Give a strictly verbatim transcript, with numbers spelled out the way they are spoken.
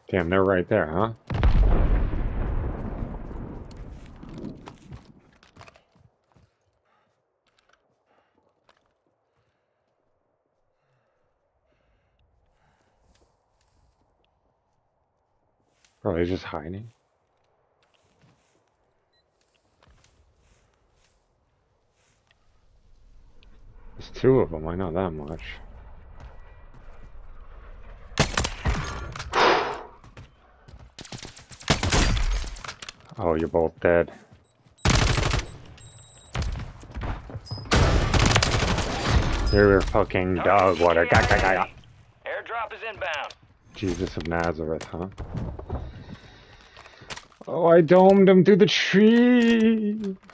Damn, they're right there, huh? Probably just hiding. There's two of them, I know that much. Oh, you're both dead. You're fucking dog water. Ga, ga, ga, ga. Airdrop is inbound. Jesus of Nazareth, huh? Oh, I domed him through the tree.